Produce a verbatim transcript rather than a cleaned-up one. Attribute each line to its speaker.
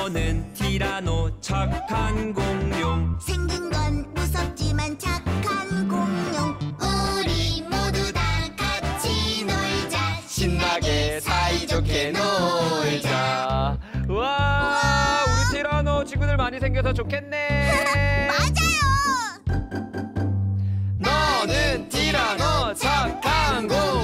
Speaker 1: 너는 티라노 착한 공룡.
Speaker 2: 생긴 건 무섭지만 착한 공룡. 우리 모두 다 같이 놀자.
Speaker 3: 신나게 사이좋게 놀자. 우와, 우리 티라노 친구들 많이 생겨서 좋겠네.
Speaker 2: 맞아요.
Speaker 3: 너는 티라노 착한 공룡.